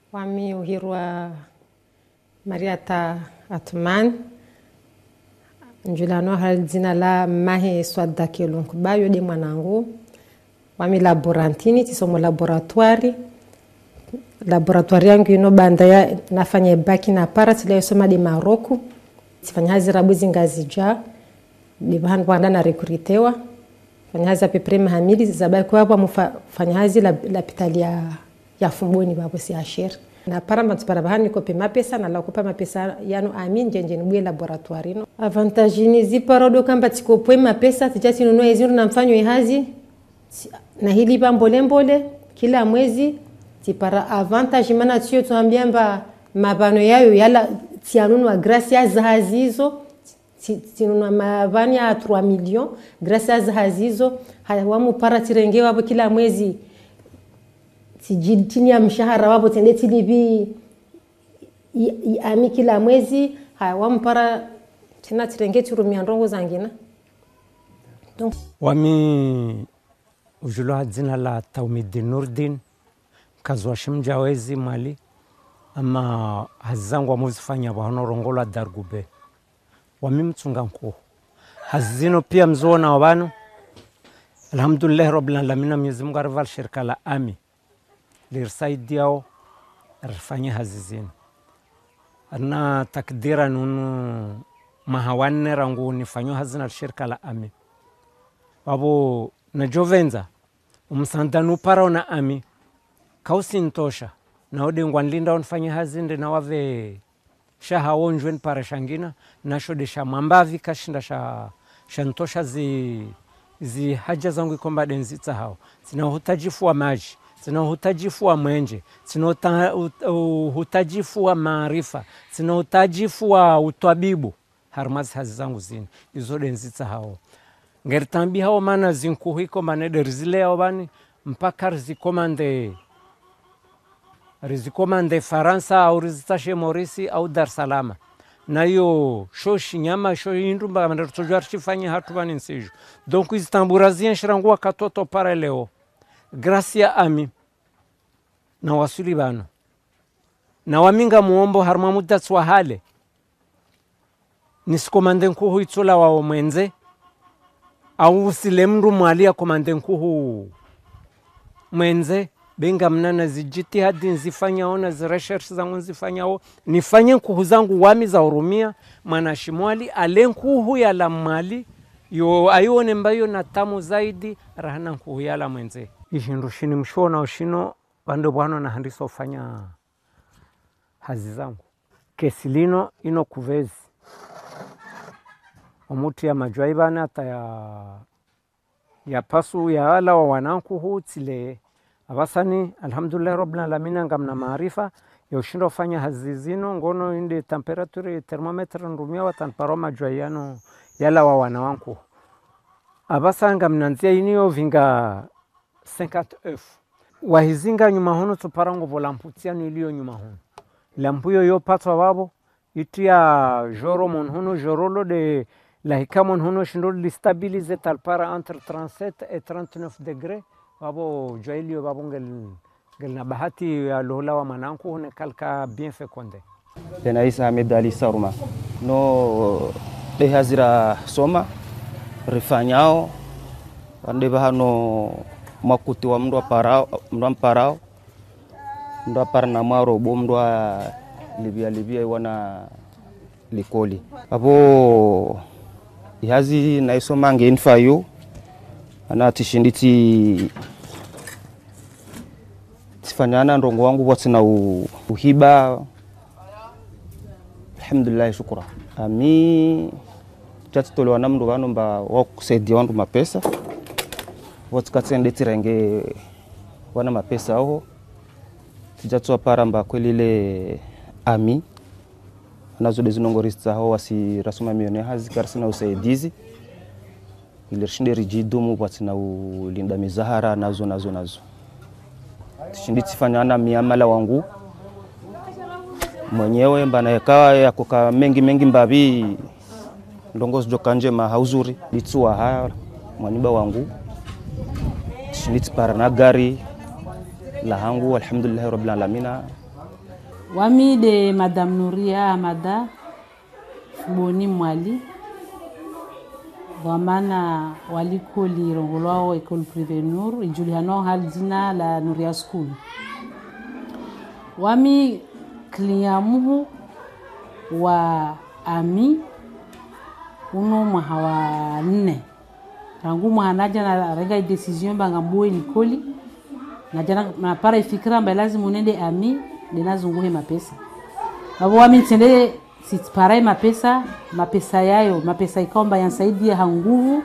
Wami uhirwa Mariata Atman njulano haldzina la mahe swada kelonku bayo de mwanangu wami laborantini tisomo laboratoire yangu ino banda ya nafanya baki na para tile soma de Maroku tifanya hazi rabuzi ngazi ja bibahan banda na rekritewa fanya hazi peprema hamili zabai kwa hapo mfanya hazi la pitalia ya fumboni babo si ashir na para matupara bahani ko pema pesa na la kupa mapesa yano amin jenjeni bwe laboratoire no avantage ni ziparodo kamba tiko pema pesa tijati nunua ezinu na mfanyo hazi na hili bambolembole kila mwezi tipara avantage mana tio tuambiamba mabano yayo yala tianunwa gracias hazizo tinunwa mabani ya 3 millions gracias hazizo hawamu para tirenge wabo kila mwezi tijini ya mshahara wabo tende tilibi ami kila mwezi hawamu para tena tirenge turumia ndongo zangina donc wami ujulu hadzina la Taumidi Nurdin kazwa shimjawezi mali ama hazangu amuzifanya bahanorongola Dargube wami mtunga nko hazino pia mzona wabano alhamdulillah rabbil alamin Mwenyezi Mungu arval shirika la ami lirsaidiao rifanya hazizino ana takdira nunu mahawanne rangu nifanyo hazina shirika la ami wabo na jovenza umsandanu para na ami kausintosha na odengwa nlinda onfanya hazinde na wave shaha onjwen para shangina na shodesha mambavi kashinda shantosha zi haja zangu ikomba denzita hao sina hutajifu wa maji sina hutajifu wa mwenje sina hutajifu wa maarifa sina hutajifu wa utwabibu harmazi hazi zangu zini izo denzita hao ngeritambi hao mana zinkuhiko manede rizile hao bani mpaka rizikomande Faransa au rizitashe Morisi au Dar Salama na yo shoshi nyama sho indumba manero tojwar chifanya hatu bani nseju donc izitamburazien shirangua katoto para leo gracia ami na wasuli bano na waminga muombo harma muda swahale niskomande nkuhu itsola wao mwenze au usilemru mwalia komande nkuhu mwenze benga mnana zijitihadi nzifanya ona ziresearch zangu nzifanya o nifanye nkuhu zangu wami za urumia mana shimwali alenkuhu ya la mali yo ayone mbayo na tamu zaidi rahana nkuhu ya la mwenze ishindu shini mshona ushino bando bwano na handiso fanya hazi zangu kesilino ino kuvezi omuti ya majwaibana hata ya pasu ya ala wa wanankuhu tile abasani alhamdulillah rabbil alamin ngamna maarifa ya ushindo fanya hazizino ngono inde temperature thermometer ndumia watan paroma jwayano yala wa wanawanku abasanga mnanzia inio vinga 50 wahizinga nyuma hono tuparango volamputia nilio nyuma hono lampuyo yo patwa wabo itia joro mon hono jorolo de la hikamon hono shindo listabilize talpara entre 37 et 39 degrés wabo joilio wabo ngel na bahati ya lola wa mananku hone kalka bien fekonde tena Isa Ahmed Ali Saruma no de hazira soma rifanyao ande bahano makuti wa mndwa parao mndwa parna maro bomndwa libia wana likoli abo ihazi na isoma ngenfayo ana tishinditi tifanyana ndongo wangu wati na uhiba alhamdulillah shukura ami chatitolewa na mndu vano mba wakusaidia wandu mapesa wati katsende tirenge wana mapesa aho tijatwa para mba kwelile ami anazo dezinongorista hao wasi rasuma mione hazi karsina usaidizi ilirshinde rijidumu wati na ulinda mizahara nazo tishinditi fanyana miamala wangu mwenyewe mbana yakawa ya kuka mengi mbabi ndongozi jokanje mahauzuri litsuwa haya mwaniba wangu tishinditi para na gari la hangu alhamdulillah rabbil alamin Wami de Madame Nouria Amada Boni Mwali Wamana waliko lirongolwao Ecole Privée Nour ijuliano haljina la Nouria School. Wami kliamuhu wa ami uno mwahawa 4 rangu mwanaja na rega decision bangamboe nikoli na jana na para ifikira mba lazima unende ami ninazunguhe mapesa babo wami tende sitparai mapesa yayo mapesa ikomba yansaidia hanguvu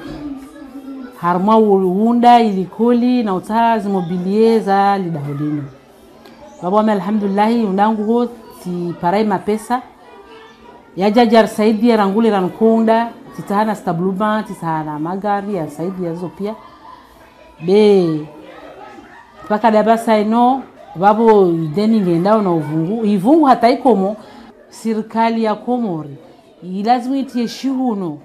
harma uunda ilikoli na utazi mobilier za lidaholini babo wami alhamdulillah undangu ho sitparai mapesa yajajar saidia rangule rankunda titahana stabluba titahana magari ya saidia hizo pia be paka dabasa ino babo deni ngendao na ivungu hata ikomo serikali ya Komori lazima itie shuhuno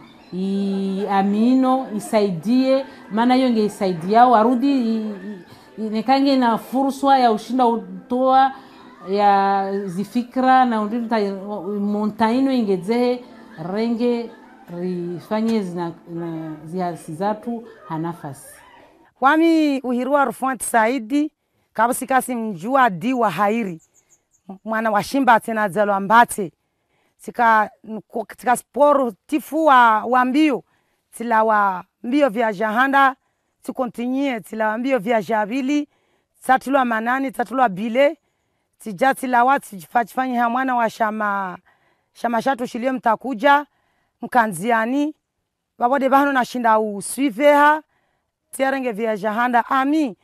amino isaidie maana yonge isaidia warudi nekange na fursa ya ushinda utoa ya zifikra na undita montaino ingezehe renge rifanye zina ziasi zatu hanafasi wami uhirua Rufuati Saidi kabusikasi mjua di wa hairi mwana wa shimba tena zalo ambate tika sporo tifu wa mbio tila wa mbio vya jahanda tikontinue tila wa mbio vya jabili tatulwa manani tatulwa bile tijati la watu fanye mwana wa shama shatu shilie mtakuja mkanziani babode bahano na shinda usuiveha tiarenge vya jahanda ami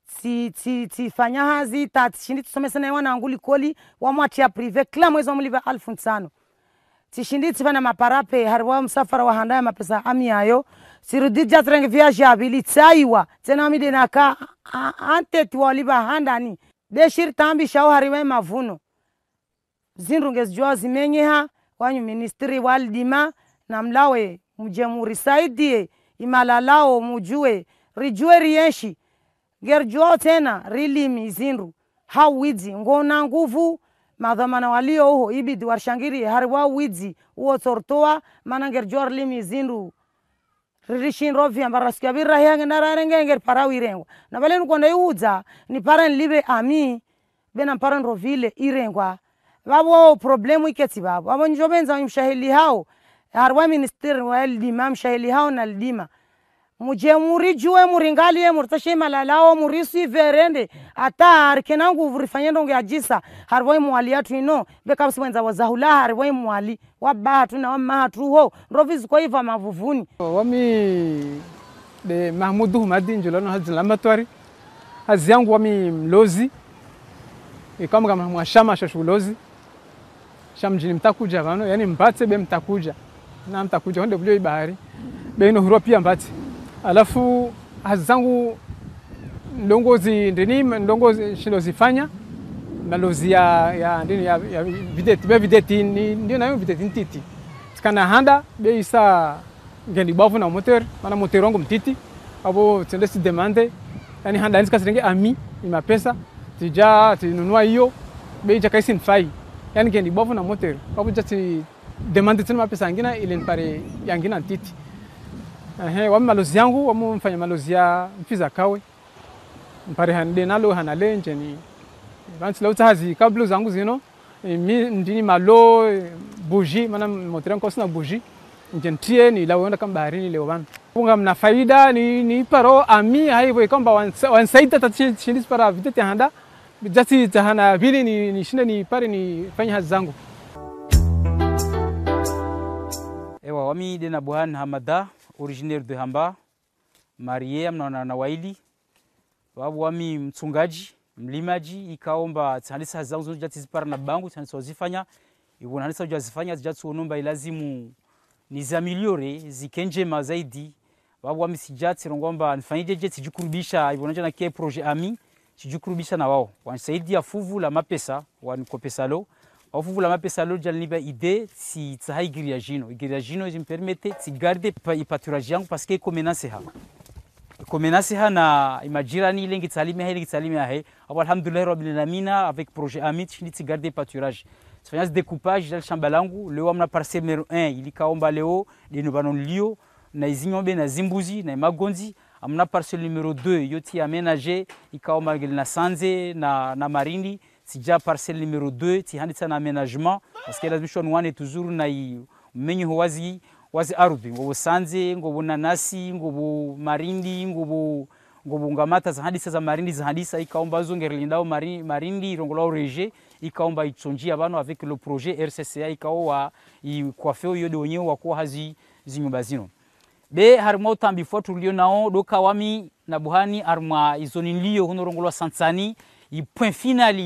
ti fanya hazi tatishindi tusomesana wana anguli koli wa mwati ya prive kila mwezi wamuliva 1500 tishindi tifana maparape harwa msafara wa handaya mapesa ami ayo sirudi jatrenge vya jabili tsaiwa tena amide naka ante tuwaliva handani deshir tambi shao hariwe mavuno zinrunges jua zimenyeha wanyu ministri waldima na mlawe mjemuri saidie imalalao mujue rijue rienshi gerjuo tena rilimi zinru hawizi ngona nguvu madhamana walio ho ibidi warshangiri harwa wizi uo tortoa mana gerjuo rilimi zinru ririshin rovia mbaraski abira yange nararenge nger parawirengo na bale nukonda yuza ni paran libe ami bena paran rovile irengwa babo problemu iketi babo njobenza mshahili hao harwa minister wa eldima mshahili hao na eldima mujemuri juwe muringalie murtashima lalao murisi verende ata arkenangu vurifanyendo ngajisa harwa mwali atu ino beka mwenza wazahula harwa mwali wabatu na wamahatu ho roviz kwa iva mavuvuni wami de Mahmudu Humadi njolano hazi lambatwari hazi yangu wami mlozi kama kama mwashama shashulozi shamjini mtakuja vano yani mpate be mtakuja na mtakuja onde bulio ibahari be ino huro pia mpate alafu hazi zangu ndongozi ndini ndongozi shilozifanya malozi ya ndini ya videti be videti ndio nayo videti ntiti kana handa be isa ngeni bavu na motor mana motor wangu mtiti abo tende si demande yani handa nzika sirenge ami ima pesa tija tinunua hiyo be ija kaisi nfai yani ngeni bavu na motor abo jati demande tena pesa ngina ile npare yangina ntiti wa malozi yangu wa mfanya malozi ya mfiza kawe mpare hande nalo hanale njeni bantu lauta hazi kablo zangu zino ndini malo bougie mana motor yangu sina bougie njentie ni lawe kama baharini leo bana unga mna faida ni paro ami haivo kwamba wansaida tatishindi para vitete handa jati tahana vile ni shinde ni pare ni fanya hazi zangu ewa wami de na Buhan Hamada originaire de Hamba marié amna na Waili wabu wami mchungaji mlimaji ikaomba tsanisa zangu zote jati zipara na bangu tsanisa zifanya ibonanisa ujazifanya jati unomba ilazimu nizamiliore zikenje mazaidi wabu wami sijati ngomba nifanyije je tijukurubisha ibonanja na kie projet ami tijukurubisha na wao wanisaidia fuvu la mapesa wanikopesa lo wafuvu la mapesa lo jaliniba ide si tsahaigiria jino igiria jino jimpermete ti garder ipaturaji yangu parce que komenance ha komenasi hana imajirani ile ngitsalime ahe abo alhamdulillah rabbil alamin avec projet Amit chiniti garder pâturage sifanya découpage dans shamba langu leo amna parcelle numéro 1 ilikaomba leo dino banolio na izinyombe na zimbuzi na magonzi amna parcelle numéro 2 yoti aménager ikaomba na sanze na marindi sija parcelle numéro 2 ti handitsa na aménagement parce que lazima shonwane toujours na menyo wazi ardhi ngobo sanze ngobo nanasi ngobo marindi ngobo ngamata za hadisa za marindi za hadisa ikaomba zongerlindao marindi rongolao reje ikaomba ichonjia bano avec le projet RCCA ikaowa ikwafeo yode wenyewe wakuwa hazi zinyumba zino be harimo utambi fotu tulio nao doka wami na buhani arma izoni nilio huno rongolwa sansani i point final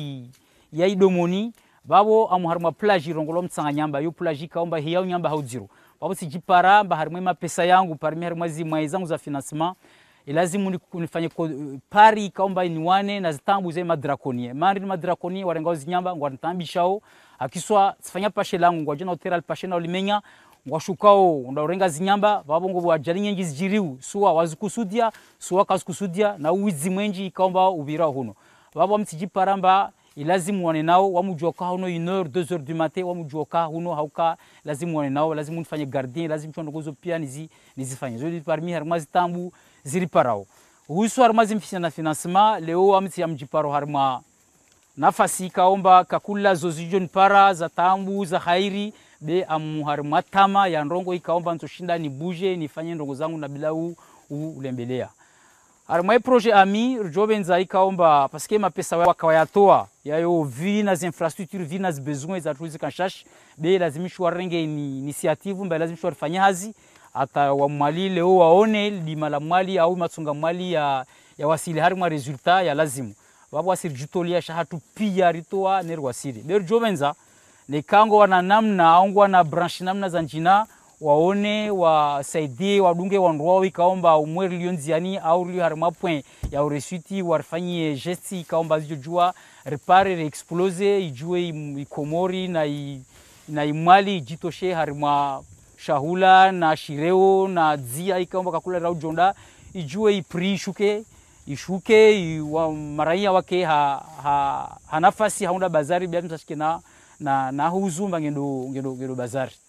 ya domoni babo amu harma plage rongolwa mtsanga nyamba yo plage ikaomba hiya nyamba hauziro babo sijipara mba harimo mapesa yangu parmi harimo zimwa zangu za financement ilazimu nifanye pari ikaomba niwane na zitambu ze madrakonie mari madrakonie warengao zinyamba ngwantambishao akiswa sifanya pashe langu ngwajana hotel pashe na ulimenya ngwashukao ndaorenga zinyamba babo ngo bwajali nyengi zijiriu suwa wazikusudia suwa kasikusudia na uwizi mwenji ikaomba ubira huno babo mtijiparamba ilazimu wane nao wamujoka huno 1h 2h du matin wamujoka huno hauka lazimu wane nao lazimu nifanye gardien lazimu chondogozo pia nizifanye zodi parmi harma zitambu ziri parao huisu harma zimfisha na financement leo amti amjiparo harma nafasi kaomba kakula zozijon para za tambu za khairi be harma tama ya ndongo ikaomba ntoshinda ni buje nifanye ndongo zangu na bila ulembelea harma projet Ami jobenza ikaomba parce que mapesa wakawayatoa yayo vina za infrastructure vina za besoins za tuzi kanshash be lazimishwa renge initiative mba lazimishwa fanya hazi ata wa mwali leo waone lima la mwali au matsunga mwali ya wasili harima resultat ya lazimu babo wasiri jutolia shahatu pia ritoa nerwasiri ber jobenza ne kango wana namna aungwa na branch namna za njina waone wasaidie wadunge wanduwao ikaomba umweri lionziani au lio harima point ya uresuiti warfanyie gesti ikaomba zijojua repare reexplose ijue ikomori na imwali jitoshe harima shahula na shireo na dzia ikaomba kakula rau jonda ijue ipri ishuke wa maraia wake hanafasi haunda bazari bia mtashike na huzumba ngendo bazari